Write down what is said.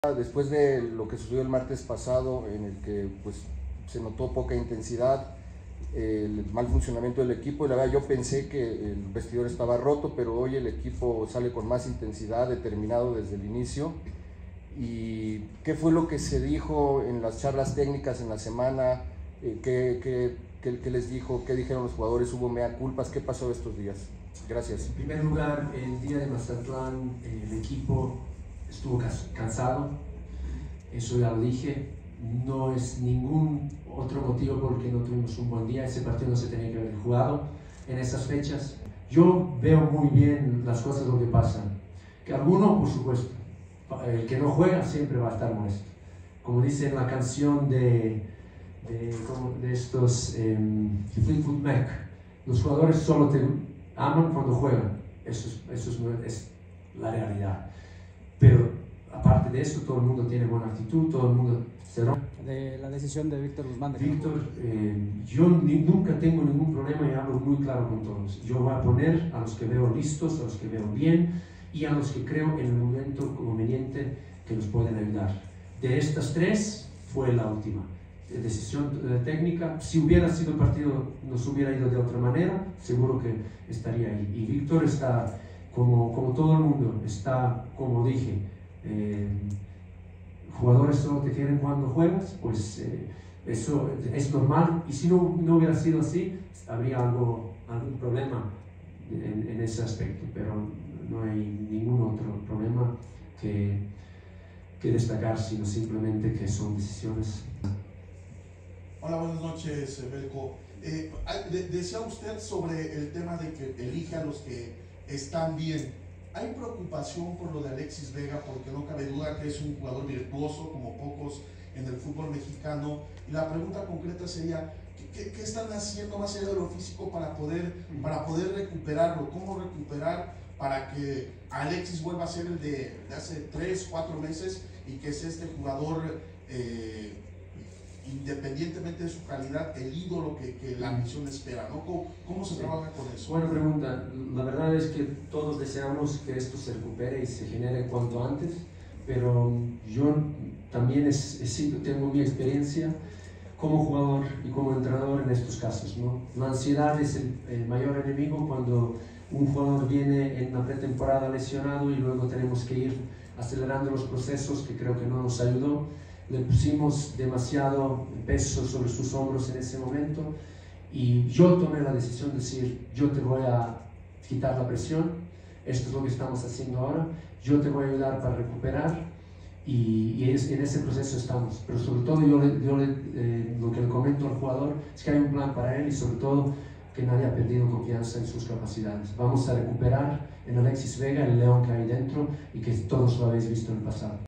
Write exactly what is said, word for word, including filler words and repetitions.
Después de lo que sucedió el martes pasado, en el que pues, se notó poca intensidad, el mal funcionamiento del equipo, y la verdad yo pensé que el vestidor estaba roto, pero hoy el equipo sale con más intensidad, determinado desde el inicio. ¿Y qué fue lo que se dijo en las charlas técnicas en la semana? Eh, ¿qué, qué, qué, ¿Qué les dijo? ¿Qué dijeron los jugadores? ¿Hubo mea culpas? ¿Qué pasó estos días? Gracias. En primer lugar, el día de Mazatlán, el equipo estuvo cansado, eso ya lo dije, no es ningún otro motivo por el que no tuvimos un buen día. Ese partido no se tenía que haber jugado en esas fechas. Yo veo muy bien las cosas lo que pasan, que alguno, por supuesto, el que no juega siempre va a estar molesto. Como dice en la canción de, de, de estos eh, Fleetwood Mac, los jugadores solo te aman cuando juegan. Eso, es, eso es, es la realidad. Pero aparte de eso, todo el mundo tiene buena actitud, todo el mundo se rompe. De la decisión de Víctor Guzmán. De Víctor, eh, yo ni, nunca tengo ningún problema y hablo muy claro con todos. Yo voy a poner a los que veo listos, a los que veo bien y a los que creo en el momento conveniente que nos pueden ayudar. De estas tres, fue la última decisión técnica. Si hubiera sido el partido, nos hubiera ido de otra manera, seguro que estaría ahí. Y Víctor está, como, como todo el mundo, está, como dije, eh, jugadores solo te quieren cuando juegas, pues eh, eso es normal. Y si no, no hubiera sido así, habría algo, algún problema en, en ese aspecto, pero no hay ningún otro problema que, que destacar, sino simplemente que son decisiones. Hola, buenas noches, Belko. Eh, de, decía usted sobre el tema de que elige a los que están bien. ¿Hay preocupación por lo de Alexis Vega? Porque no cabe duda que es un jugador virtuoso, como pocos en el fútbol mexicano. Y la pregunta concreta sería, ¿qué, qué están haciendo más allá de lo físico para poder, para poder recuperarlo? ¿Cómo recuperar para que Alexis vuelva a ser el de, de hace tres, cuatro meses y que sea este jugador... Eh, independientemente de su calidad, el ídolo que, que la misión espera, ¿no? ¿Cómo, cómo se sí. trabaja con eso? Buena pregunta. La verdad es que todos deseamos que esto se recupere y se genere cuanto antes, pero yo también es, es, tengo mi experiencia como jugador y como entrenador en estos casos, ¿no? La ansiedad es el, el mayor enemigo cuando un jugador viene en la pretemporada lesionado y luego tenemos que ir acelerando los procesos, que creo que no nos ayudó. Le pusimos demasiado peso sobre sus hombros en ese momento y yo tomé la decisión de decir, yo te voy a quitar la presión, esto es lo que estamos haciendo ahora, yo te voy a ayudar para recuperar y, y es, en ese proceso estamos. Pero sobre todo yo, le, yo le, eh, lo que le comento al jugador es que hay un plan para él y sobre todo que nadie ha perdido confianza en sus capacidades. Vamos a recuperar en Alexis Vega el león que hay dentro y que todos lo habéis visto en el pasado.